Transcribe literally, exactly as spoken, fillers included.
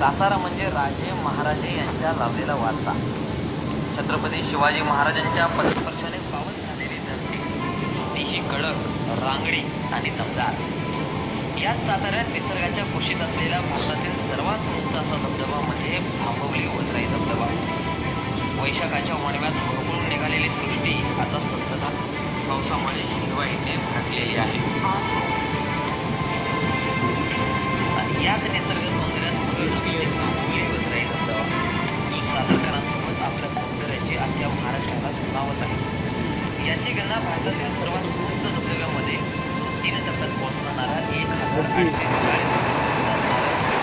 सातारा म्हणजे राजे महाराजे यांच्या लाभलेला वारसा. छत्रपती शिवाजी महाराजांच्या पदस्पर्शाने पावन झालेली धरती, तीही कडक, रांगडी आणि दमदार. याच साताऱ्यात निसर्गाच्या कुशीत असलेला भारतातील सर्वात उंच असा धबधबा म्हणजे भांबवली वजराई धबधबा. वैशाखाच्या वणव्यात भरपूर निघालेली सृष्टी आता संतत पावसामुळे हिरवाईने भरलेली आहे. आणि याच निसर्ग सौंदर्यात भांबवली वजराई धबधबा सातारकरांसोबत आपल्या सौंदर्याची अख्ख्या महाराष्ट्राला सुनावत आहे. याची गणना भारतातील सर्वात उंच धबधब्यामध्ये तीन टप्प्यात पोहोचणारा एक हजार आठशे चाळीस